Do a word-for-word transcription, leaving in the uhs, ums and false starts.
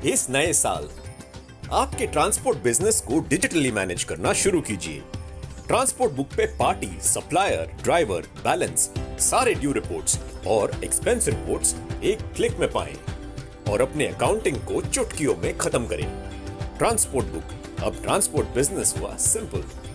इस नए साल आपके ट्रांसपोर्ट बिजनेस को डिजिटली मैनेज करना शुरू कीजिए। ट्रांसपोर्ट बुक पे पार्टी, सप्लायर, ड्राइवर, बैलेंस, सारे ड्यू रिपोर्ट्स और एक्सपेंस रिपोर्ट्स एक क्लिक में पाएं और अपने अकाउंटिंग को चुटकियों में खत्म करें। ट्रांसपोर्ट बुक, अब ट्रांसपोर्ट बिजनेस हुआ सिंपल।